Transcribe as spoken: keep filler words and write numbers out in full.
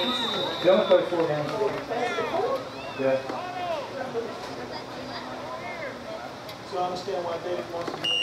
You only play four games a week. Yeah. So I understand why David wants to